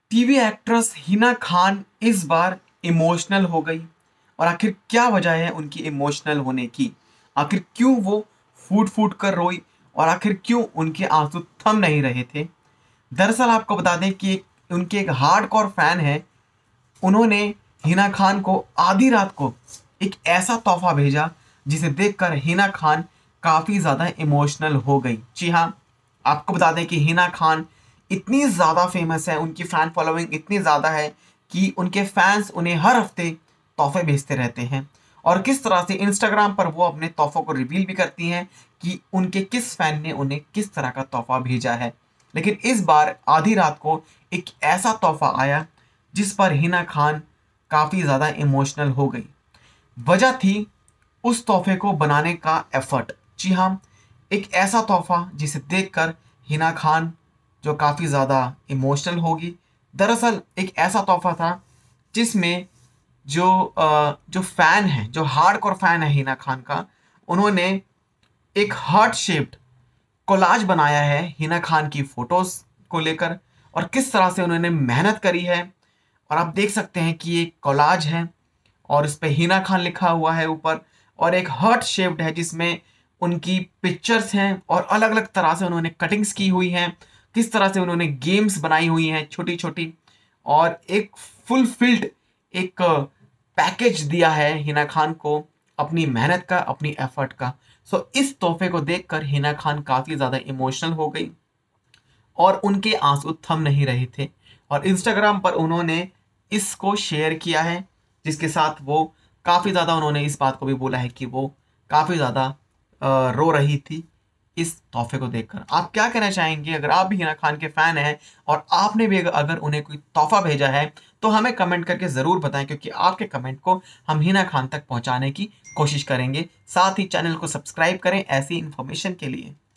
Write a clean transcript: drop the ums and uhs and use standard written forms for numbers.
TV actress Hina Khan इस बार emotional हो गई। और आखिर क्या वजह है उनकी इमोशनल होने की? आखिर क्यों वो फूट फूट कर रोई? और आखिर क्यों उनके आंसू थम नहीं रहे थे? दरअसल आपको बता दें कि उनके एक हार्डकोर फैन है। उन्होंने हिना खान को आधी रात को एक ऐसा तोहफा भेजा जिसे देखकर हिना खान काफ़ी ज़्यादा इमोशनल हो गई। जी हाँ, आपको बता दें कि हिना खान इतनी ज़्यादा फेमस है, उनकी फ़ैन फॉलोइंग इतनी ज़्यादा है कि उनके फैंस उन्हें हर हफ्ते तोहफे भेजते रहते हैं। और किस तरह से इंस्टाग्राम पर वो अपने तोहफ़ों को रिवील भी करती हैं कि उनके किस फ़ैन ने उन्हें किस तरह का तोहफ़ा भेजा है। लेकिन इस बार आधी रात को एक ऐसा तोहफ़ा आया जिस पर हिना खान काफ़ी ज़्यादा इमोशनल हो गई। वजह थी उस तोहफे को बनाने का एफर्ट। जी हाँ, एक ऐसा तोहफा जिसे देखकर हिना खान जो काफ़ी ज़्यादा इमोशनल होगी। दरअसल एक ऐसा तोहफा था जिसमें जो फ़ैन है, जो हार्डकोर फ़ैन है हिना खान का, उन्होंने एक हार्ट शेप्ड कोलाज बनाया है हिना खान की फ़ोटोज़ को लेकर। और किस तरह से उन्होंने मेहनत करी है। और आप देख सकते हैं कि ये कोलाज है और इस पे हिना खान लिखा हुआ है ऊपर। और एक हार्ट शेप्ड है जिसमें उनकी पिक्चर्स हैं और अलग-अलग तरह से उन्होंने कटिंग्स की हुई हैं। किस तरह से उन्होंने गेम्स बनाई हुई हैं छोटी-छोटी। और एक फुलफिल्ड एक पैकेज दिया है हिना खान को अपनी मेहनत का, अपनी एफर्ट का। सो इस तोहफे को देखकर हिना खान काफ़ी ज़्यादा इमोशनल हो गई और उनके आंसू थम नहीं रहे थे। और इंस्टाग्राम पर उन्होंने इसको शेयर किया है, जिसके साथ वो काफ़ी ज़्यादा उन्होंने इस बात को भी बोला है कि वो काफ़ी ज़्यादा रो रही थी इस तोहफे को देखकर। आप क्या कहना चाहेंगे? अगर आप भी हिना खान के फ़ैन हैं और आपने भी अगर उन्हें कोई तोहफा भेजा है तो हमें कमेंट करके ज़रूर बताएं, क्योंकि आपके कमेंट को हम हिना खान तक पहुंचाने की कोशिश करेंगे। साथ ही चैनल को सब्सक्राइब करें ऐसी इन्फॉर्मेशन के लिए।